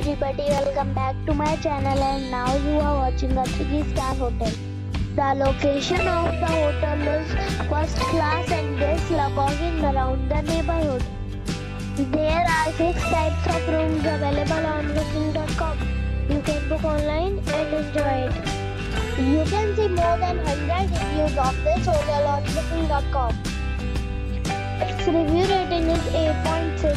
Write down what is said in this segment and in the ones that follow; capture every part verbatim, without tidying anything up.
everybody, welcome back to my channel, and now you are watching a three star hotel. The location of the hotel is first class and guests love walking around the neighborhood. There are six types of rooms available on booking dot com. You can book online and enjoy it. You can see more than one hundred reviews of this hotel on booking dot com. Its review rating is eight point six,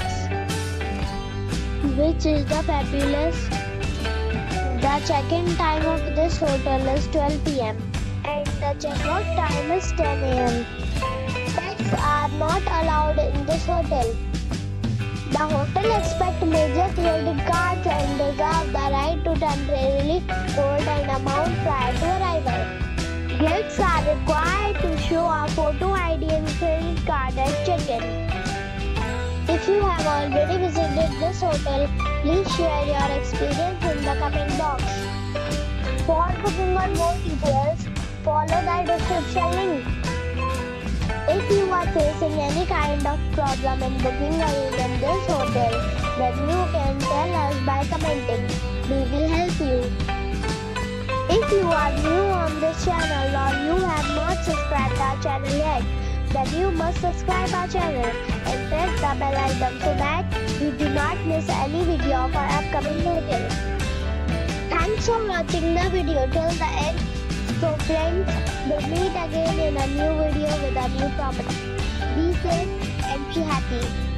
which is the fabulous. The check-in time of this hotel is twelve p m and the check-out time is ten a m Pets are not allowed in this hotel. The hotel accepts major credit cards and reserves the right to temporarily hold an amount prior to arrival. Guests are required to show a photo I D and credit card at check-in. If you have already visited this hotel, please share your experience in the comment box. For booking or more details, follow the description link. If you are facing any kind of problem in booking a room in this hotel, then you can tell us by commenting. We will help you. If you are new on this channel or you have not subscribed our channel yet, then you must subscribe our channel and press the bell icon so that you do not miss any video of our upcoming hotel. Thanks for watching the video till the end. So friends, we'll meet again in a new video with a new property. Be safe and be happy.